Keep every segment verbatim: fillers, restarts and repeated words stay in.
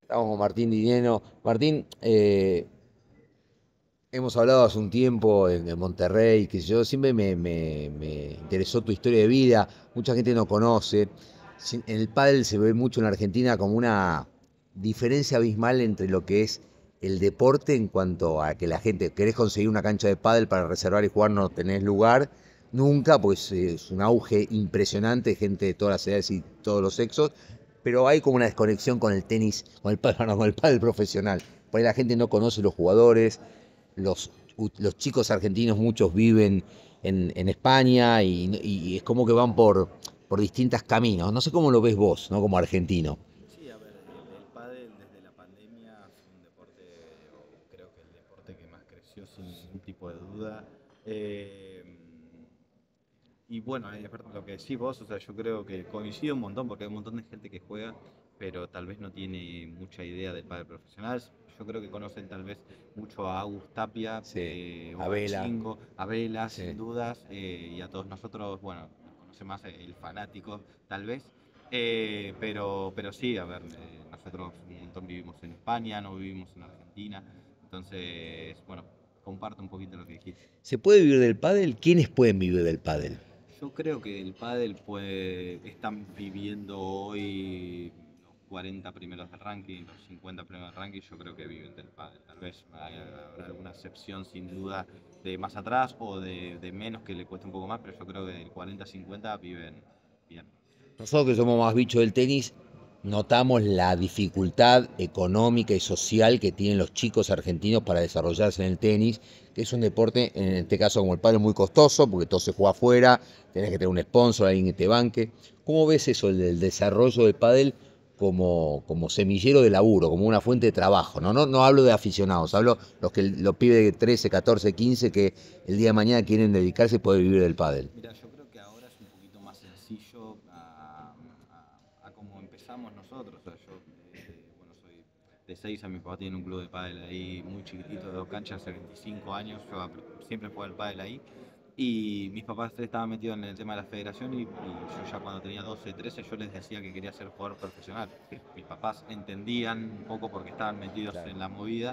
Estamos con Martín Dineno. Martín, eh, hemos hablado hace un tiempo en, en Monterrey, que yo siempre me, me- me interesó tu historia de vida. Mucha gente no conoce. Sin- En el pádel se ve mucho en Argentina como una diferencia abismal entre lo que es el deporte en cuanto a que la gente querés conseguir una cancha de pádel para reservar y jugar, no tenés lugar nunca, pues eh, es un auge impresionante, gente de todas las edades y todos los sexos, pero hay como una desconexión con el tenis, con el pádel, no, con el pádel profesional. Por ahí la gente no conoce los jugadores, los, los chicos argentinos, muchos viven en, en España y, y es como que van por, por distintos caminos. No sé cómo lo ves vos, ¿no? Como argentino. Sí, a ver, el, el pádel desde la pandemia fue un deporte, o creo que el deporte que más creció sin ningún tipo de duda. Eh, y bueno, es verdad lo que decís vos, o sea, yo creo que coincido un montón, porque hay un montón de gente que juega, pero tal vez no tiene mucha idea del pádel profesional. Yo creo que conocen tal vez mucho a Agus Tapia Sí, eh, a o a vela. Chingo, a Vela, sin Sí. dudas, eh, y a todos nosotros, bueno, nos conoce más el fanático, tal vez. Eh, pero, pero sí, a ver, eh, nosotros un montón vivimos en España, no vivimos en Argentina, entonces, bueno, comparto un poquito lo que dijiste. ¿Se puede vivir del pádel? ¿Quiénes pueden vivir del pádel? Yo creo que el pádel puede, están viviendo hoy los cuarenta primeros del ranking, los cincuenta primeros del ranking, yo creo que viven del pádel. Tal vez habrá alguna excepción sin duda de más atrás o de, de menos que le cueste un poco más, pero yo creo que del cuarenta cincuenta viven bien. Nosotros que somos más bichos del tenis, notamos la dificultad económica y social que tienen los chicos argentinos para desarrollarse en el tenis, que es un deporte, en este caso como el pádel, muy costoso, porque todo se juega afuera, tenés que tener un sponsor, alguien que te banque. ¿Cómo ves eso, el del desarrollo del pádel como, como semillero de laburo, como una fuente de trabajo? No, no, no hablo de aficionados, hablo los que los pibes de trece, catorce, quince que el día de mañana quieren dedicarse y poder vivir del pádel. Mira, yo creo que ahora es un poquito más sencillo a, a, a como empezamos nosotros. O sea, yo, eh, bueno, soy de seis a mi papá tiene un club de pádel ahí muy chiquitito, de dos canchas, hace veinticinco años. Yo ap- siempre jugué al pádel ahí. Y mis papás estaban metidos en el tema de la federación y, y yo ya cuando tenía doce, trece, yo les decía que quería ser jugador profesional. Mis papás entendían un poco porque estaban metidos Claro. en la movida.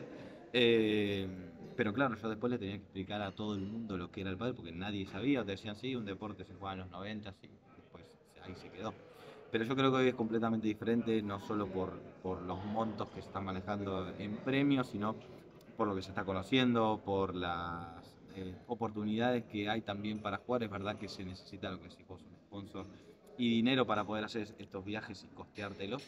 Eh, pero claro, yo después le tenía que explicar a todo el mundo lo que era el pádel porque nadie sabía. Te decían, sí, un deporte se juega en los noventa y después ahí se quedó. Pero yo creo que hoy es completamente diferente, no solo por, por los montos que se están manejando en premios, sino por lo que se está conociendo, por las eh, oportunidades que hay también para jugar. Es verdad que se necesita lo que decís vos, un sponsor y dinero para poder hacer estos viajes y costeártelos.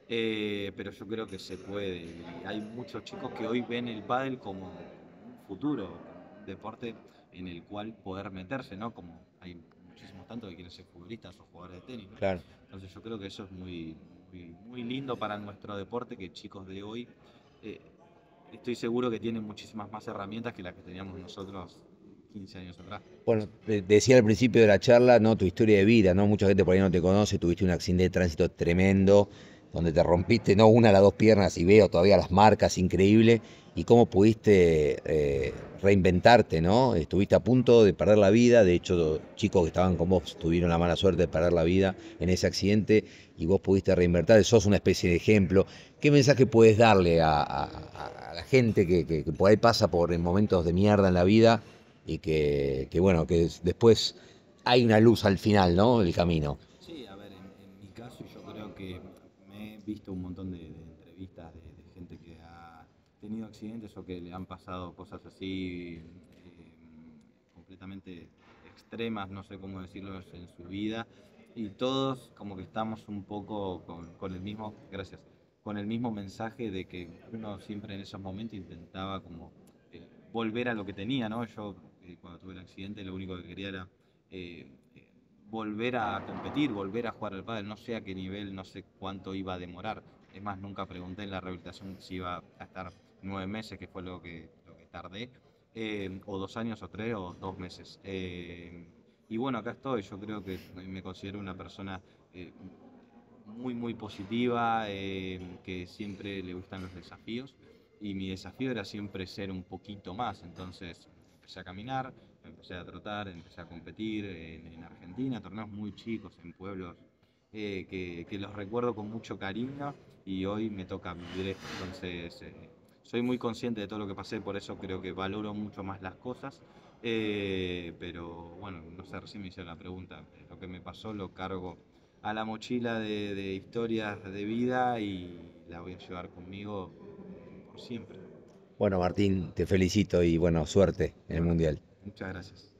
Eh, pero yo creo que se puede. Y hay muchos chicos que hoy ven el pádel como, como un futuro, como un deporte en el cual poder meterse, ¿no? Como hay muchísimos tantos que quieren ser futbolistas o jugadores de tenis, ¿no? Claro. Entonces yo creo que eso es muy, muy, muy lindo para nuestro deporte, que chicos de hoy eh, estoy seguro que tienen muchísimas más herramientas que las que teníamos nosotros quince años atrás. Bueno, de- decía al principio de la charla, ¿no? Tu historia de vida, ¿no? Mucha gente por ahí no te conoce, tuviste un accidente de tránsito tremendo, donde te rompiste, no una, las dos piernas, y veo todavía las marcas, increíble, y cómo pudiste eh, reinventarte, ¿no? Estuviste a punto de perder la vida, de hecho, chicos que estaban con vos tuvieron la mala suerte de perder la vida en ese accidente, y vos pudiste reinventarte, sos una especie de ejemplo. ¿Qué mensaje puedes darle a, a- a- a la gente que, que, que por ahí pasa por momentos de mierda en la vida? Y que, que bueno, que después hay una luz al final, ¿no? El camino. Sí, a ver, en, en mi caso yo creo que me he visto un montón de, de entrevistas de, de gente que ha tenido accidentes o que le han pasado cosas así eh, completamente extremas, no sé cómo decirlo, en su vida. Y todos como que estamos un poco con, con el mismo, gracias, con el mismo mensaje de que uno siempre en esos momentos intentaba como eh, volver a lo que tenía, ¿no? Yo eh, cuando tuve el accidente lo único que quería era eh, eh, volver a competir, volver a jugar al pádel, no sé a qué nivel, no sé cuánto iba a demorar. Es más, nunca pregunté en la rehabilitación si iba a estar nueve meses, que fue lo que, lo que tardé, eh, o dos años, o tres, o dos meses. Eh, y bueno, acá estoy, yo creo que me considero una persona eh, muy, muy positiva, eh, que siempre le gustan los desafíos. Y mi desafío era siempre ser un poquito más. Entonces empecé a caminar, empecé a trotar, empecé a competir en, en Argentina, torneos muy chicos, en pueblos eh, que, que los recuerdo con mucho cariño. y hoy me toca vivir esto. Entonces, eh, soy muy consciente de todo lo que pasé, por eso creo que valoro mucho más las cosas. Eh, pero bueno, no sé, recién me hicieron la pregunta. eh, Lo que me pasó lo cargo a la mochila de, de historias de vida y la voy a llevar conmigo por siempre. Bueno, Martín, te felicito y bueno, suerte en el Bueno, Mundial. muchas gracias.